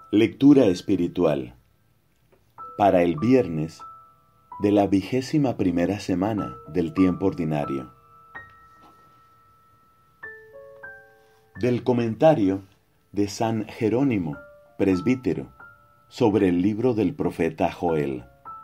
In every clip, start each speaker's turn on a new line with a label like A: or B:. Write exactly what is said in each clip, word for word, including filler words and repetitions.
A: Lectura espiritual para el viernes de la vigésima primera semana del tiempo ordinario. Del comentario de San Jerónimo, presbítero, sobre el libro del profeta Joel.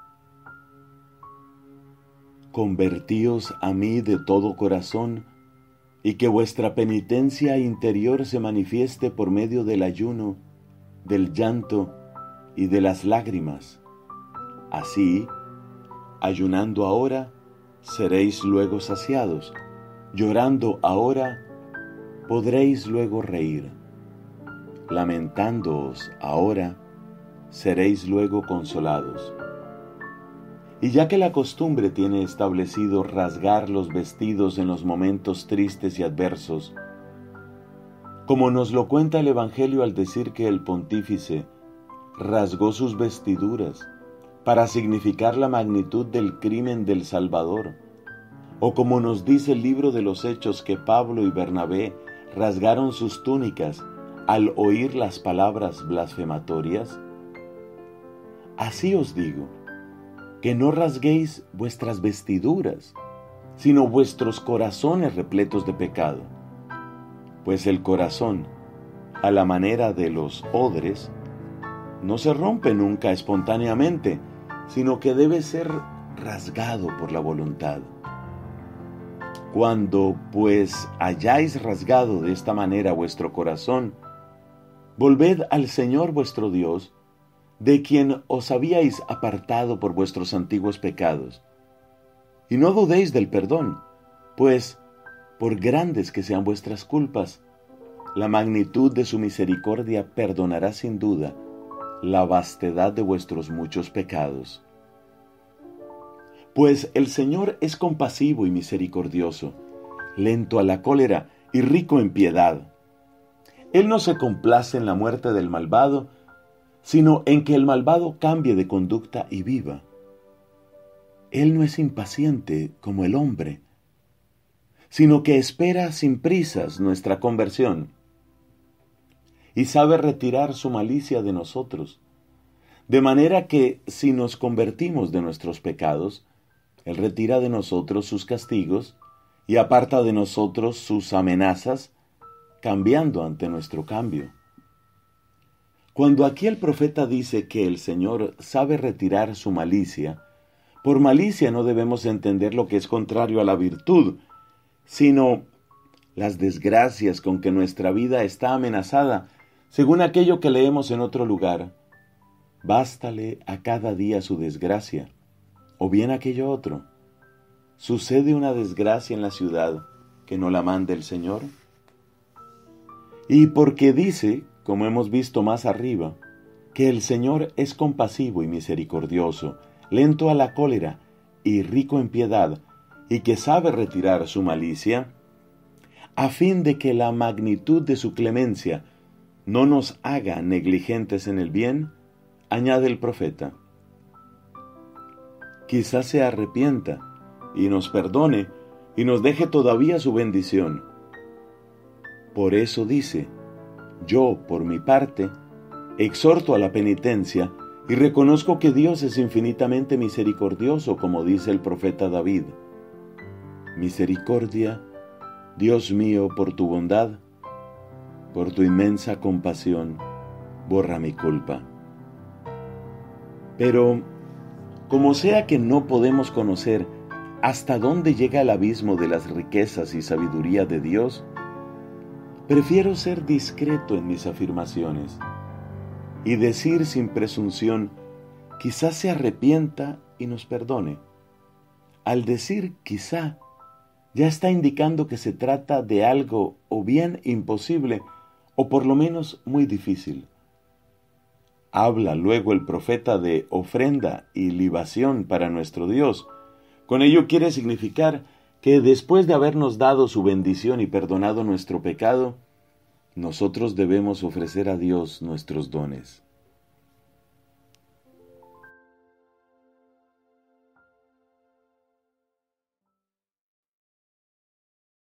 A: Convertíos a mí de todo corazón, y que vuestra penitencia interior se manifieste por medio del ayuno, del llanto y de las lágrimas. Así, ayunando ahora, seréis luego saciados, llorando ahora, podréis luego reír. Lamentándoos ahora, seréis luego consolados. Y ya que la costumbre tiene establecido rasgar los vestidos en los momentos tristes y adversos, como nos lo cuenta el Evangelio al decir que el pontífice rasgó sus vestiduras para significar la magnitud del crimen del Salvador, o como nos dice el libro de los Hechos que Pablo y Bernabé rasgaron sus túnicas al oír las palabras blasfematorias, así os digo, que no rasguéis vuestras vestiduras, sino vuestros corazones repletos de pecado. Pues el corazón, a la manera de los odres, no se rompe nunca espontáneamente, sino que debe ser rasgado por la voluntad. Cuando, pues, hayáis rasgado de esta manera vuestro corazón, volved al Señor vuestro Dios, de quien os habíais apartado por vuestros antiguos pecados. Y no dudéis del perdón, pues, por grandes que sean vuestras culpas, la magnitud de su misericordia perdonará sin duda la vastedad de vuestros muchos pecados. Pues el Señor es compasivo y misericordioso, lento a la cólera y rico en piedad. Él no se complace en la muerte del malvado, sino en que el malvado cambie de conducta y viva. Él no es impaciente como el hombre, sino que espera sin prisas nuestra conversión, y sabe retirar su malicia de nosotros, de manera que si nos convertimos de nuestros pecados, Él retira de nosotros sus castigos y aparta de nosotros sus amenazas, cambiando ante nuestro cambio. Cuando aquí el profeta dice que el Señor sabe retirar su malicia, por malicia no debemos entender lo que es contrario a la virtud, sino las desgracias con que nuestra vida está amenazada, según aquello que leemos en otro lugar. Bástale a cada día su desgracia, o bien aquello otro. ¿Sucede una desgracia en la ciudad que no la mande el Señor? Y porque dice, como hemos visto más arriba, que el Señor es compasivo y misericordioso, lento a la cólera y rico en piedad, y que sabe retirar su malicia, a fin de que la magnitud de su clemencia no nos haga negligentes en el bien, añade el profeta. Quizás se arrepienta y nos perdone y nos deje todavía su bendición. Por eso dice, yo, por mi parte, exhorto a la penitencia y reconozco que Dios es infinitamente misericordioso, como dice el profeta David. Misericordia, Dios mío, por tu bondad, por tu inmensa compasión, borra mi culpa. Pero, como sea que no podemos conocer hasta dónde llega el abismo de las riquezas y sabiduría de Dios, prefiero ser discreto en mis afirmaciones y decir sin presunción, quizá se arrepienta y nos perdone. Al decir quizá, ya está indicando que se trata de algo o bien imposible o por lo menos muy difícil. Habla luego el profeta de ofrenda y libación para nuestro Dios. Con ello quiere significar que después de habernos dado su bendición y perdonado nuestro pecado, nosotros debemos ofrecer a Dios nuestros dones.